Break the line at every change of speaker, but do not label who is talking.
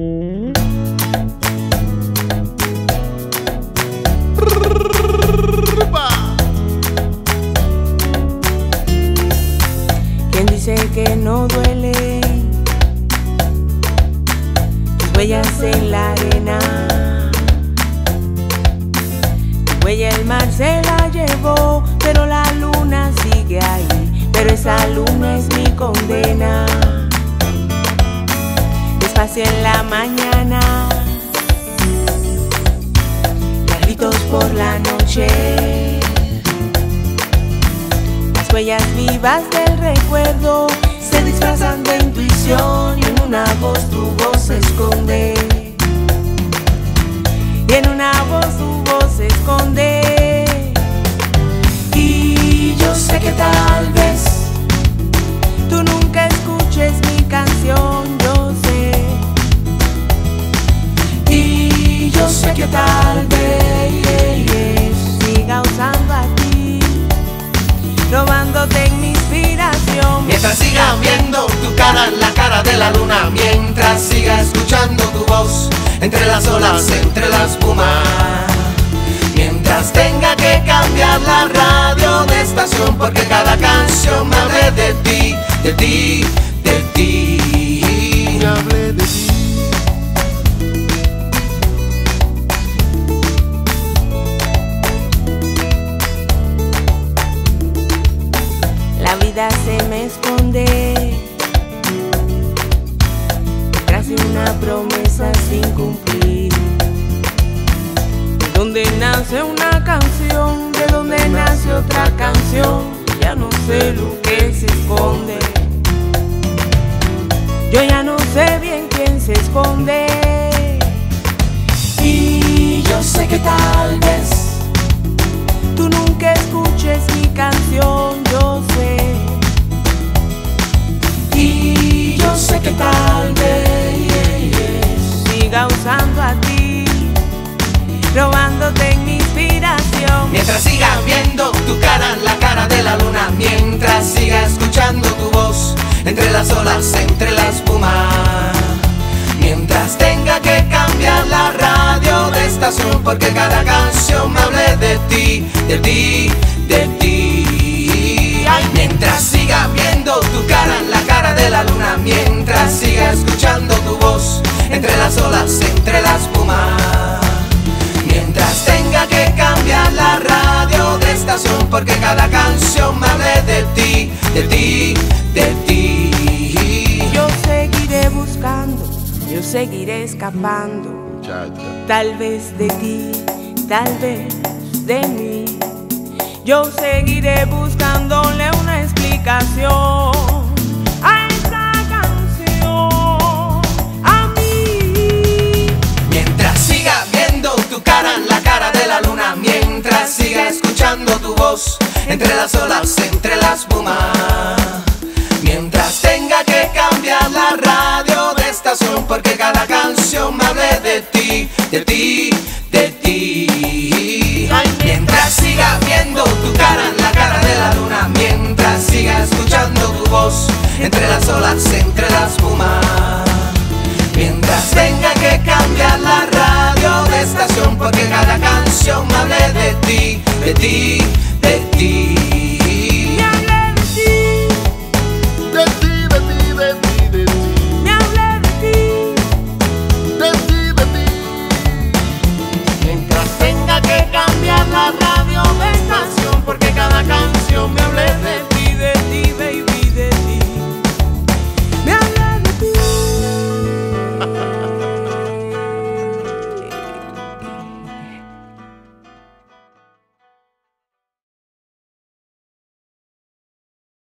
¿Quién dice que no duele? Tus huellas en la arena, tu huella el mar se la llevó, pero la luna sigue ahí, pero esa luna es mi condena. Despacio en la mañana, gritos por la noche, las huellas vivas del recuerdo se disfrazan de intuición y en una voz tu voz se esconde, y en una voz tu voz se esconde. Y yo sé que tal vez tú nunca escuches mi canción, yo sé. Y yo sé que tal vez siga usando a ti, robándote en mi inspiración.
Mientras siga viendo tu cara en la cara de la luna, mientras siga escuchando tu voz entre las olas, entre la espuma, mientras tenga que cambiar la radio de estación porque cada canción me hable de ti, de ti, de ti, me hable de ti.
La vida se me esconde detrás de una promesa sin cumplir, de donde nace una canción, de donde nace otra canción, ya no sé lo que se esconde, yo ya no sé bien quién se esconde. Y yo sé que tal vez tú nunca escuches mi canción, yo sé. Y yo sé que tal vez siga usando a ti, robándote en mi inspiración.
Mientras siga viendo tu cara en la cara de la luna, mientras siga escuchando tu voz entre las olas, entre la espuma, mientras tenga que cambiar la radio de estación porque cada canción me hable de ti, de ti, de ti. Ay, mientras siga viendo tu cara en la cara de la luna, mientras siga escuchando tu voz entre las olas, entre la espuma, mientras tenga que cambiar la radio de estación porque cada canción me hable de ti, de ti, de ti.
Yo seguiré buscando, yo seguiré escapando, tal vez de ti, tal vez de mí. Yo seguiré buscándole una explicación a esta canción, a mí.
Mientras siga viendo tu cara en la cara de la luna, mientras siga escuchando tu voz entre las olas, entre la espuma, mientras tenga que cambiar la radio de estación porque cada canción me hable de ti, de ti, de ti. Ay, mientras siga viendo tu cara en la cara de la luna, mientras siga escuchando tu voz entre las olas, entre la espuma, mientras tenga que cambiar la radio de estación porque cada canción me hable de ti, de ti, de ti.